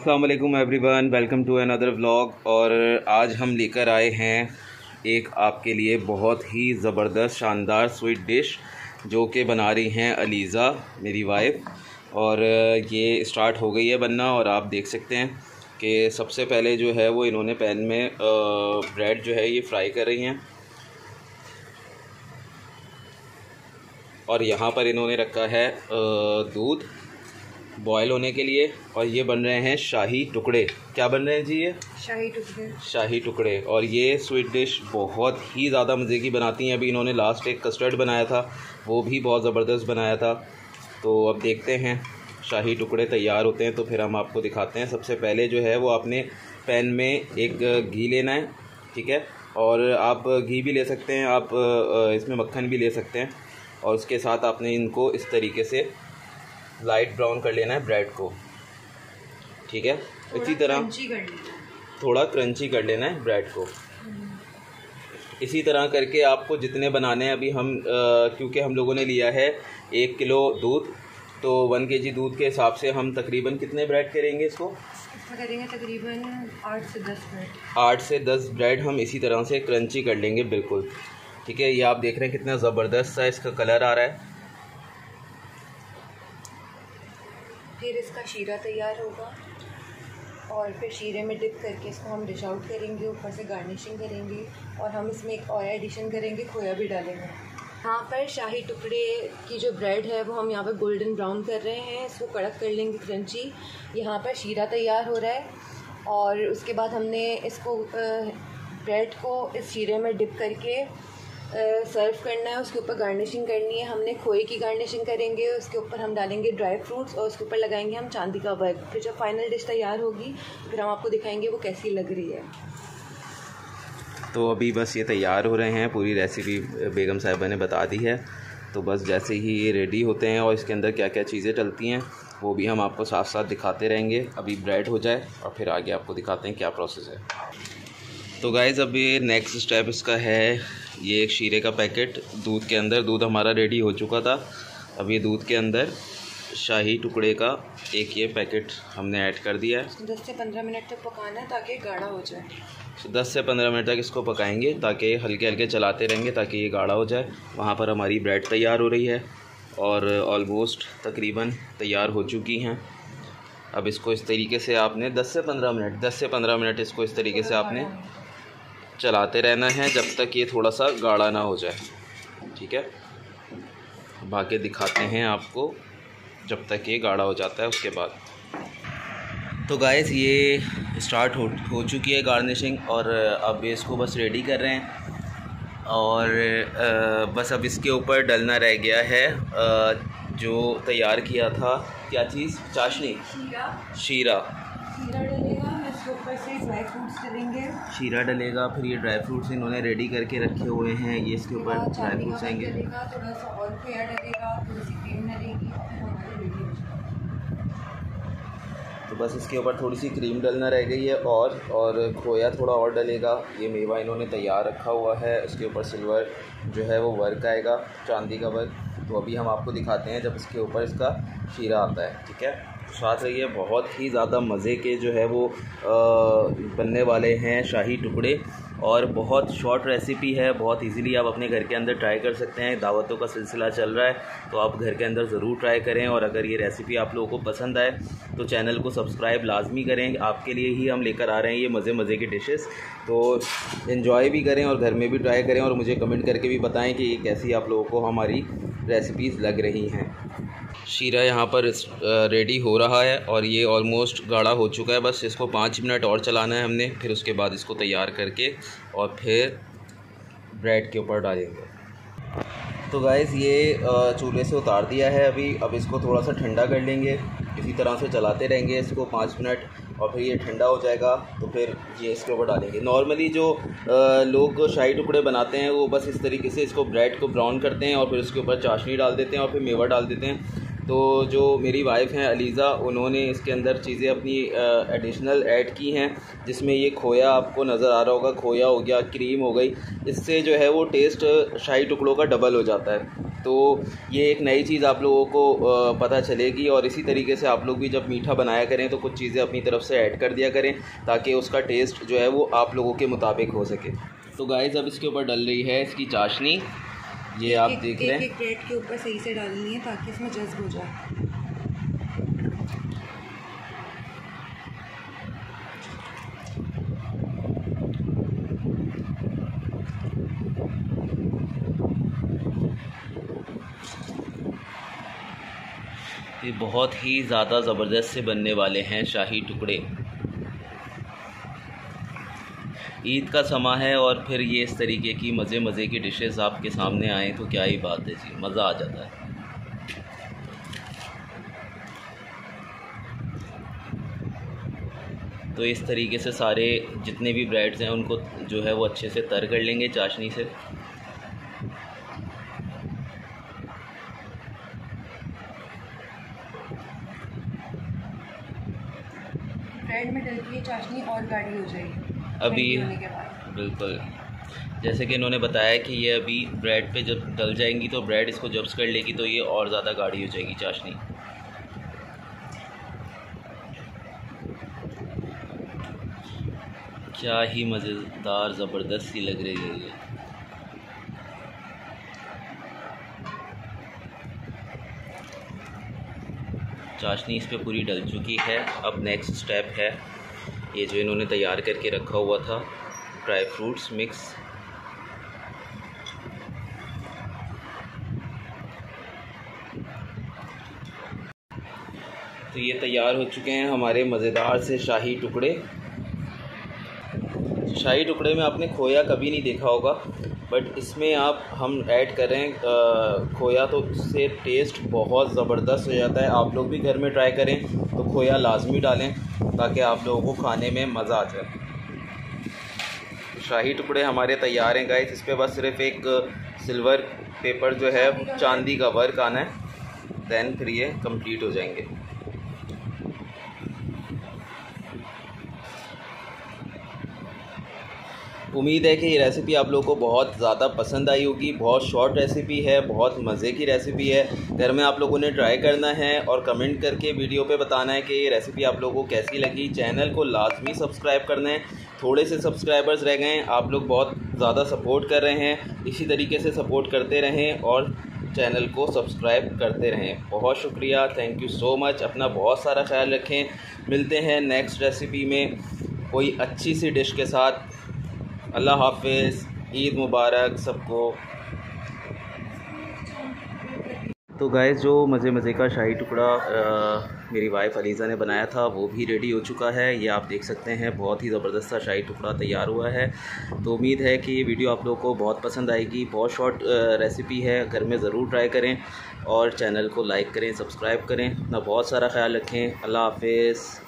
अस्सलाम वालेकुम everyone, welcome to another vlog. और आज हम लेकर आए हैं एक आपके लिए बहुत ही ज़बरदस्त शानदार स्वीट डिश जो कि बना रही हैं अलीज़ा मेरी वाइफ। और ये स्टार्ट हो गई है बनना और आप देख सकते हैं कि सबसे पहले जो है वो इन्होंने पैन में ब्रेड जो है ये फ्राई कर रही हैं और यहाँ पर इन्होंने रखा है दूध बॉयल होने के लिए। और ये बन रहे हैं शाही टुकड़े। क्या बन रहे हैं जी? ये शाही टुकड़े। और ये स्वीट डिश बहुत ही ज़्यादा मज़े की बनाती हैं। अभी इन्होंने लास्ट एक कस्टर्ड बनाया था, वो भी बहुत ज़बरदस्त बनाया था। तो अब देखते हैं शाही टुकड़े तैयार होते हैं तो फिर हम आपको दिखाते हैं। सबसे पहले जो है वो आपने पैन में एक घी लेना है, ठीक है। और आप घी भी ले सकते हैं, आप इसमें मक्खन भी ले सकते हैं। और उसके साथ आपने इनको इस तरीके से लाइट ब्राउन कर लेना है ब्रेड को, ठीक है। इसी तरह थोड़ा क्रंची कर लेना है ब्रेड को। इसी तरह करके आपको जितने बनाने हैं, अभी हम क्योंकि हम लोगों ने लिया है 1 किलो दूध, तो 1 kg दूध के हिसाब से हम तकरीबन कितने ब्रेड करेंगे? इसको करेंगे तकरीबन 8 से 10 ब्रेड। 8 से 10 ब्रेड हम इसी तरह से क्रंची कर लेंगे, बिल्कुल, ठीक है। ये आप देख रहे हैं कितना ज़बरदस्त सा इसका कलर आ रहा है। फिर इसका शीरा तैयार होगा और फिर शीरे में डिप करके इसको हम डिश आउट करेंगे, ऊपर से गार्निशिंग करेंगे और हम इसमें एक और एडिशन करेंगे, खोया भी डालेंगे। यहाँ पर शाही टुकड़े की जो ब्रेड है वो हम यहाँ पर गोल्डन ब्राउन कर रहे हैं, इसको कड़क कर लेंगे क्रंची। यहाँ पर शीरा तैयार हो रहा है और उसके बाद हमने इसको ब्रेड को इस शीरे में डिप करके सर्व करना है। उसके ऊपर गार्निशिंग करनी है, हमने खोए की गार्निशिंग करेंगे, उसके ऊपर हम डालेंगे ड्राई फ्रूट्स और उसके ऊपर लगाएंगे हम चांदी का वर्क। फिर जब फाइनल डिश तैयार होगी फिर हम आपको दिखाएंगे वो कैसी लग रही है। तो अभी बस ये तैयार हो रहे हैं, पूरी रेसिपी बेगम साहिबा ने बता दी है। तो बस जैसे ही ये रेडी होते हैं और इसके अंदर क्या क्या चीज़ें डलती हैं वो भी हम आपको साथ साथ दिखाते रहेंगे। अभी ब्रेड हो जाए और फिर आगे आपको दिखाते हैं क्या प्रोसेस है। तो गाइज़ अभी नेक्स्ट स्टेप इसका है, ये एक शीरे का पैकेट दूध के अंदर, दूध हमारा रेडी हो चुका था। अब ये दूध के अंदर शाही टुकड़े का एक ये पैकेट हमने ऐड कर दिया है। 10 से 15 मिनट तक पकाना है ताकि गाढ़ा हो जाए। 10 से 15 मिनट तक इसको पकाएंगे ताकि हल्के हल्के चलाते रहेंगे ताकि ये गाढ़ा हो जाए। वहाँ पर हमारी ब्रेड तैयार हो रही है और ऑलमोस्ट तकरीबन तैयार हो चुकी हैं। अब इसको इस तरीके से आपने 10 से 15 मिनट इसको इस तरीके से आपने चलाते रहना है जब तक ये थोड़ा सा गाढ़ा ना हो जाए, ठीक है। बाकी दिखाते हैं आपको जब तक ये गाढ़ा हो जाता है उसके बाद। तो गाइस ये स्टार्ट हो चुकी है गार्निशिंग और अब इसको बस रेडी कर रहे हैं और बस अब इसके ऊपर डलना रह गया है जो तैयार किया था, क्या चीज़? चाशनी, शीरा डलेगा, इसके ऊपर से ड्राई फ्रूट्स डलेंगे। शीरा डलेगा, फिर ये ड्राई फ्रूट्स इन्होंने रेडी करके रखे हुए हैं, ये इसके ऊपर ड्राई फ्रूट्स आएंगे। थोड़ा सा और खोया डलेगा, थोड़ी सी क्रीम डलेगी। तो बस इसके ऊपर थोड़ी सी क्रीम डलना रह गई है और खोया थोड़ा और डलेगा। ये मेवा इन्होंने तैयार रखा हुआ है, उसके ऊपर सिल्वर जो है वो वर्क आएगा, चांदी का वर्क। तो अभी हम आपको दिखाते हैं जब इसके ऊपर इसका शीरा आता है, ठीक है। साथ रहिए, बहुत ही ज़्यादा मज़े के जो है वो बनने वाले हैं शाही टुकड़े और बहुत शॉर्ट रेसिपी है, बहुत इजीली आप अपने घर के अंदर ट्राई कर सकते हैं। दावतों का सिलसिला चल रहा है तो आप घर के अंदर ज़रूर ट्राई करें। और अगर ये रेसिपी आप लोगों को पसंद आए तो चैनल को सब्सक्राइब लाजमी करें, आपके लिए ही हम लेकर आ रहे हैं ये मज़े के डिशेस। तो एंजॉय भी करें और घर में भी ट्राई करें और मुझे कमेंट करके भी बताएं कि ये कैसी आप लोगों को हमारी रेसिपीज़ लग रही हैं। शीरा यहाँ पर रेडी हो रहा है और ये ऑलमोस्ट गाढ़ा हो चुका है। बस इसको 5 मिनट और चलाना है हमने, फिर उसके बाद इसको तैयार करके और फिर ब्रेड के ऊपर डालेंगे। तो गाइस ये चूल्हे से उतार दिया है अभी। अब इसको थोड़ा सा ठंडा कर लेंगे, इसी तरह से चलाते रहेंगे इसको 5 मिनट और फिर ये ठंडा हो जाएगा तो फिर ये इसके ऊपर डालेंगे। नॉर्मली जो लोग शाही टुकड़े बनाते हैं वो बस इस तरीके से इसको ब्रेड को ब्राउन करते हैं और फिर उसके ऊपर चाशनी डाल देते हैं और फिर मेवा डाल देते हैं। तो जो मेरी वाइफ़ हैं अलीज़ा, उन्होंने इसके अंदर चीज़ें अपनी एडिशनल ऐड की हैं, जिसमें ये खोया आपको नज़र आ रहा होगा, खोया हो गया, क्रीम हो गई। इससे जो है वो टेस्ट शाही टुकड़ों का डबल हो जाता है। तो ये एक नई चीज़ आप लोगों को पता चलेगी, और इसी तरीके से आप लोग भी जब मीठा बनाया करें तो कुछ चीज़ें अपनी तरफ से ऐड कर दिया करें, ताकि उसका टेस्ट जो है वो आप लोगों के मुताबिक हो सके। तो गाइस अब इसके ऊपर डल रही है इसकी चाशनी, ये आप देख रहे हैं। एक ब्रेड के ऊपर सही से डालनी है ताकि इसमें जज्ब हो जाए। ये बहुत ही ज़्यादा ज़बरदस्त से बनने वाले हैं शाही टुकड़े। ईद का समा है और फिर ये इस तरीके की मज़े की डिशेस आपके सामने आए तो क्या ही बात है जी, मज़ा आ जाता है। तो इस तरीके से सारे जितने भी ब्रेड्स हैं उनको जो है वो अच्छे से तर कर लेंगे चाशनी से। ब्रेड में डलती है चाशनी और गाढ़ी हो जाएगी अभी होने के बाद। बिल्कुल, जैसे कि इन्होंने बताया कि ये अभी ब्रेड पे जब डल जाएंगी तो ब्रेड इसको जब्स कर लेगी तो ये और ज़्यादा गाढ़ी हो जाएगी चाशनी। क्या ही मज़ेदार ज़बरदस्त सी लग रही है ये। चाशनी इस पे पूरी डल चुकी है। अब नेक्स्ट स्टेप है ये जो इन्होंने तैयार करके रखा हुआ था ड्राई फ्रूट्स मिक्स। तो ये तैयार हो चुके हैं हमारे मज़ेदार से शाही टुकड़े। शाही टुकड़े में आपने खोया कभी नहीं देखा होगा, बट इसमें हम ऐड करें खोया तो इससे टेस्ट बहुत ज़बरदस्त हो जाता है। आप लोग भी घर में ट्राई करें तो खोया लाजमी डालें ताकि आप लोगों को खाने में मज़ा आ जाए। शाही टुकड़े हमारे तैयार हैं गाइस। इस पर बस सिर्फ एक सिल्वर पेपर जो है चांदी का वर्क आना है, दैन फिर ये कंप्लीट हो जाएंगे। उम्मीद है कि ये रेसिपी आप लोगों को बहुत ज़्यादा पसंद आई होगी। बहुत शॉर्ट रेसिपी है, बहुत मज़े की रेसिपी है। घर में आप लोगों ने ट्राई करना है और कमेंट करके वीडियो पे बताना है कि ये रेसिपी आप लोगों को कैसी लगी। चैनल को लाजमी सब्सक्राइब करना है, थोड़े से सब्सक्राइबर्स रह गए हैं, आप लोग बहुत ज़्यादा सपोर्ट कर रहे हैं। इसी तरीके से सपोर्ट करते रहें और चैनल को सब्सक्राइब करते रहें। बहुत शुक्रिया, थैंक यू सो मच। अपना बहुत सारा ख्याल रखें। मिलते हैं नेक्स्ट रेसिपी में कोई अच्छी सी डिश के साथ। अल्लाह हाफ़िज़, ईद मुबारक सबको। तो गाइस जो मज़े का शाही टुकड़ा मेरी वाइफ़ अलीज़ा ने बनाया था वो भी रेडी हो चुका है। ये आप देख सकते हैं, बहुत ही ज़बरदस्त सा शाही टुकड़ा तैयार हुआ है। तो उम्मीद है कि ये वीडियो आप लोगों को बहुत पसंद आएगी। बहुत शॉर्ट रेसिपी है, घर में ज़रूर ट्राई करें और चैनल को लाइक करें, सब्सक्राइब करें। अपना बहुत सारा ख्याल रखें। अल्लाह हाफ़िज़।